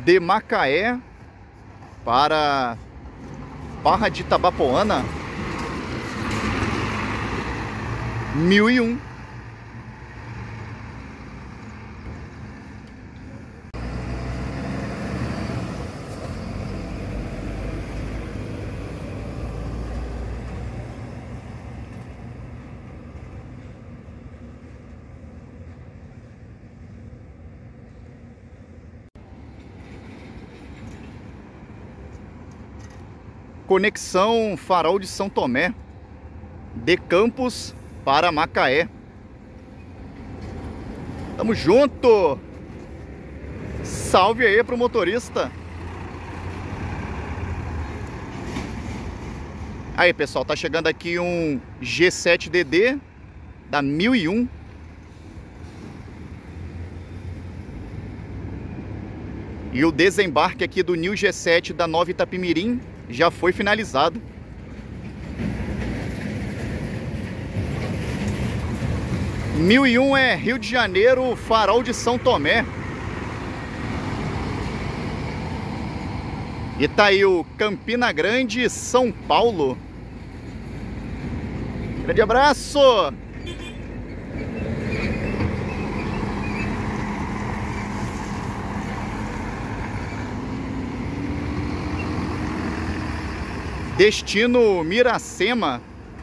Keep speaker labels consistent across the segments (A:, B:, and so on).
A: de Macaé para Barra de Itabapoana, 1001. Conexão Farol de São Tomé, de Campos para Macaé. Tamo junto! Salve aí pro motorista! Aí, pessoal, tá chegando aqui um G7DD da 1001. E o desembarque aqui do New G7 da Nova Itapimirim já foi finalizado. Mil e um é Rio de Janeiro, Farol de São Tomé. E tá aí o Campina Grande, São Paulo. Grande abraço! Destino Miracema.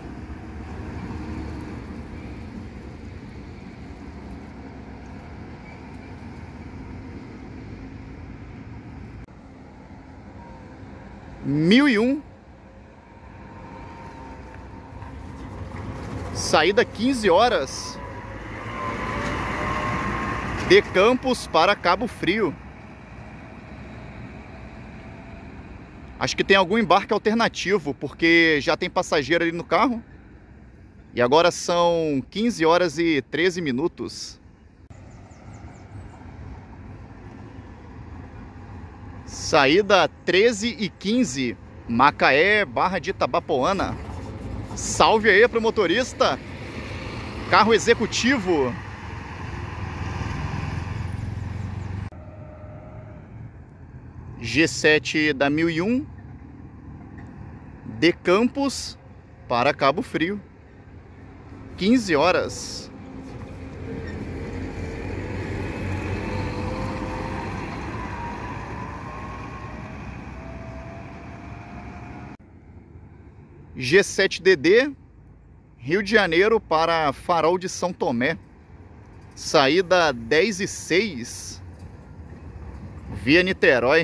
A: Mil e um. Saída 15 horas. De Campos para Cabo Frio. Acho que tem algum embarque alternativo, porque já tem passageiro ali no carro. E agora são 15 horas e 13 minutos. Saída 13h15, Macaé, Barra de Itabapoana. Salve aí pro motorista. Carro executivo. G7 da 1001, de Campos para Cabo Frio, 15 horas. G7DD, Rio de Janeiro para Farol de São Tomé, saída 10h06, via Niterói.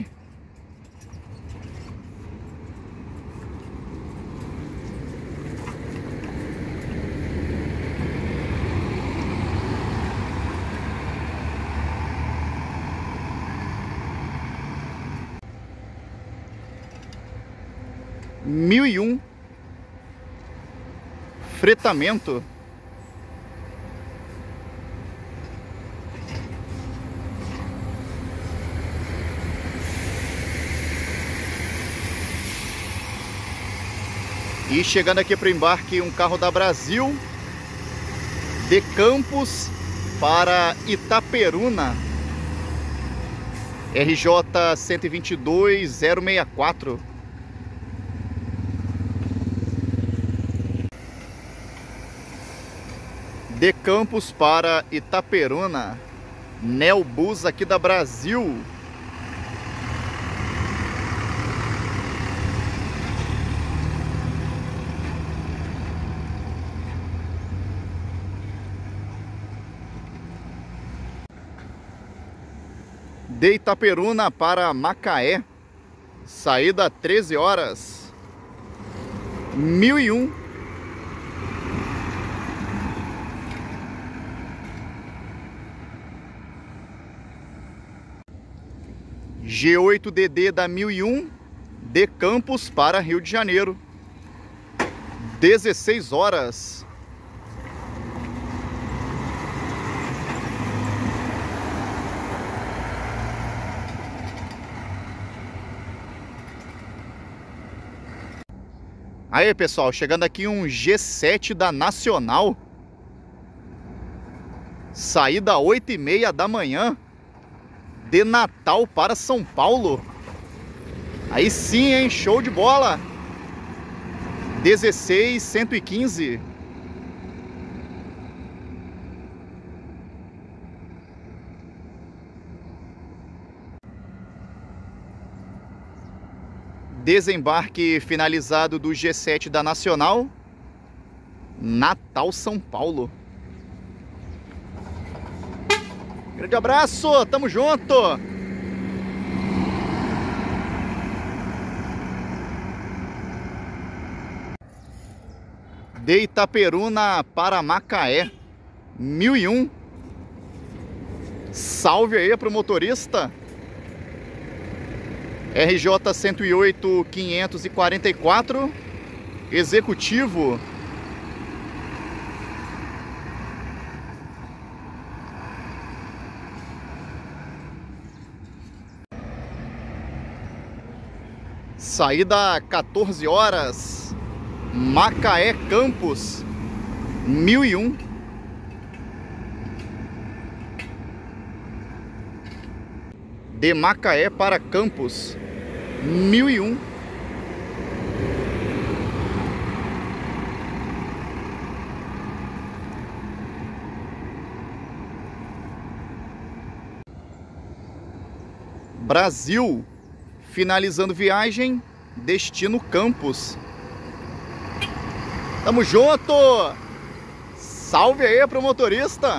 A: Mil e um. Fretamento. E chegando aqui para o embarque um carro da Brasil, de Campos para Itaperuna, RJ 122064. De Campos para Itaperuna, Neobus aqui da Brasil. De Itaperuna para Macaé, saída 13 horas, 1001. G8DD da 1001, de Campos para Rio de Janeiro, 16 horas. Aí, pessoal, chegando aqui um G7 da Nacional, saída 8h30 da manhã, De Natal para São Paulo. Aí sim, hein? Show de bola. 16.115. Desembarque finalizado do G7 da Nacional. Natal, São Paulo. Grande abraço, tamo junto! De Itaperuna para Macaé, 1001. Salve aí pro motorista. RJ 108 544, executivo. Saída 14 horas, Macaé Campos, 1001. De Macaé para Campos, 1001. Brasil, finalizando viagem, destino Campos. Tamo junto! Salve aí pro motorista!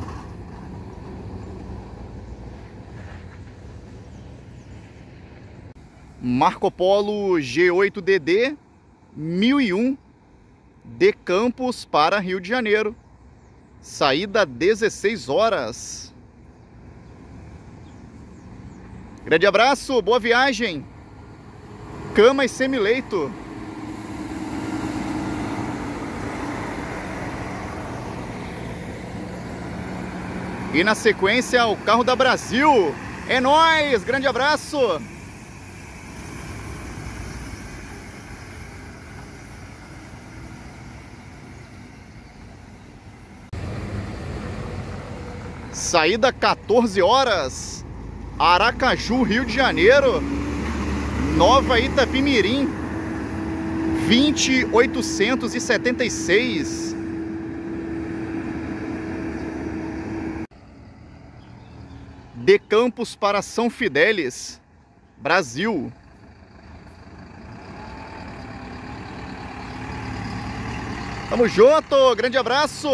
A: Marco Polo G8DD 1001, de Campos para Rio de Janeiro. Saída 16 horas. Grande abraço, boa viagem. Cama e semileito. E na sequência, o carro da Brasil. É nóis, grande abraço. Saída 14 horas, Aracaju, Rio de Janeiro, Nova Itapimirim, 20.876. De Campos para São Fidélis, Brasil. Tamo junto, grande abraço.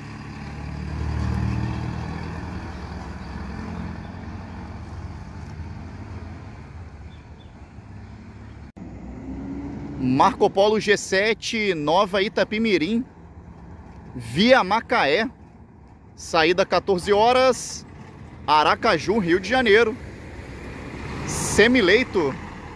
A: Marco Polo G7, Nova Itapimirim, via Macaé. Saída 14 horas, Aracaju, Rio de Janeiro. Semileito.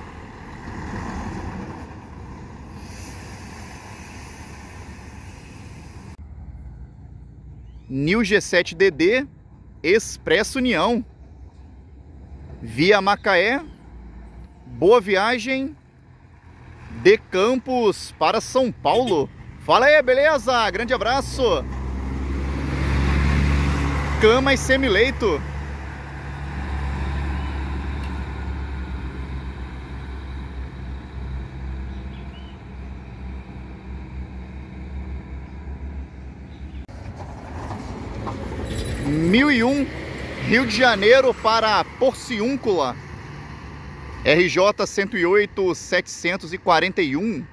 A: Nil G7DD, Expresso União, via Macaé. Boa viagem. De Campos para São Paulo. Fala aí, beleza? Grande abraço. Cama e semileito. (1001) Rio de Janeiro para Porciúncula. RJ 108 741.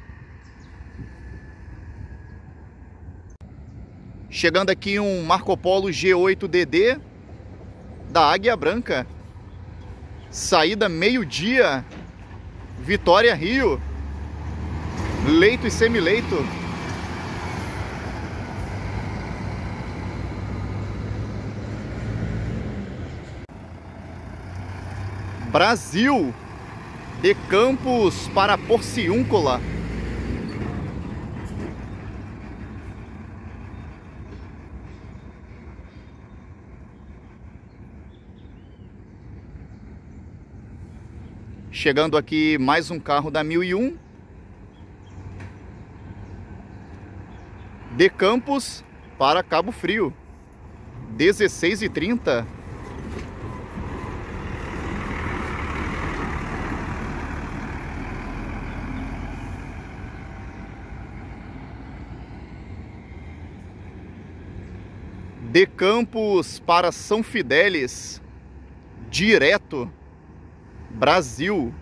A: Chegando aqui um Marco Polo G8DD da Águia Branca. Saída meio-dia, Vitória, Rio. Leito e semileito. Brasil, de Campos para Porciúncula. Chegando aqui mais um carro da 1001. De Campos para Cabo Frio. 16h30. De Campos para São Fidélis, direto, Brasil.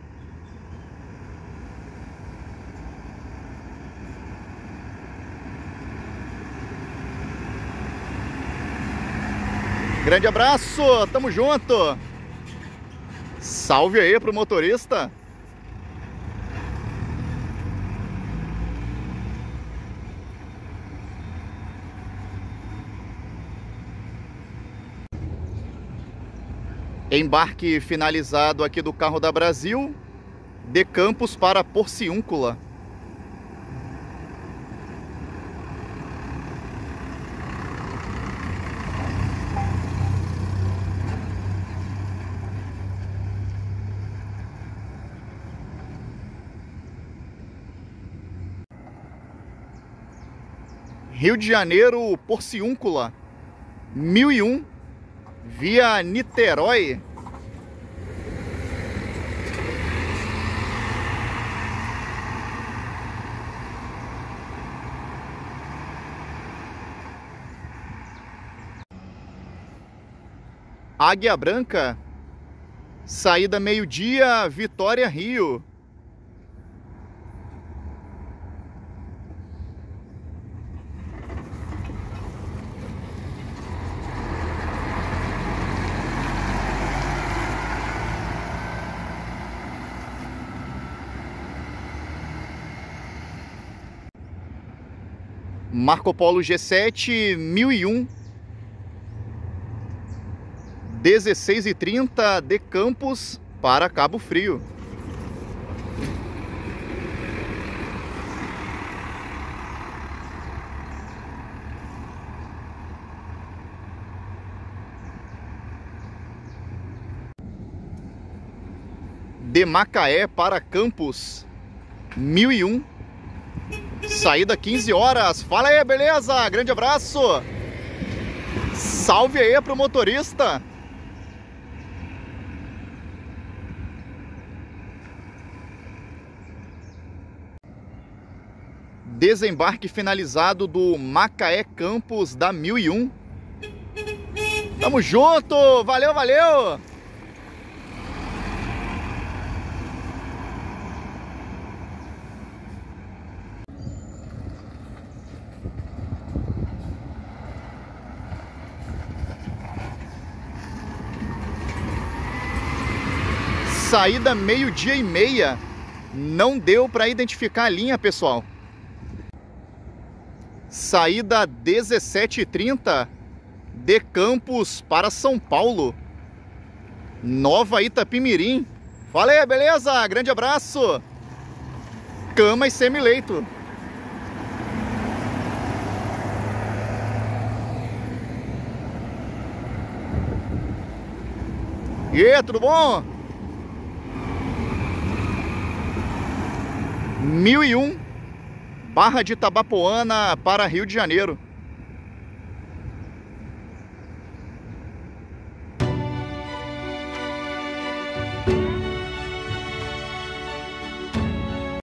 A: Grande abraço, tamo junto. Salve aí pro motorista. Embarque finalizado aqui do carro da Brasil, de Campos para Porciúncula. Rio de Janeiro, Porciúncula, 1001, via Niterói. Águia Branca, saída meio-dia, Vitória, Rio. Marco Polo G7, 1001, 16h30, de Campos para Cabo Frio. De Macaé para Campos, 1001, saída 15 horas. Fala aí, beleza? Grande abraço. Salve aí pro motorista. Desembarque finalizado do Macaé Campos da 1001. Tamo junto, valeu, valeu! Saída meio-dia e meia. Não deu para identificar a linha, pessoal. Saída 17h30, de Campos para São Paulo, Nova Itapimirim. Fala aí, beleza? Grande abraço. Cama e semileito. E aí, tudo bom? 1001, Barra de Itabapoana para Rio de Janeiro.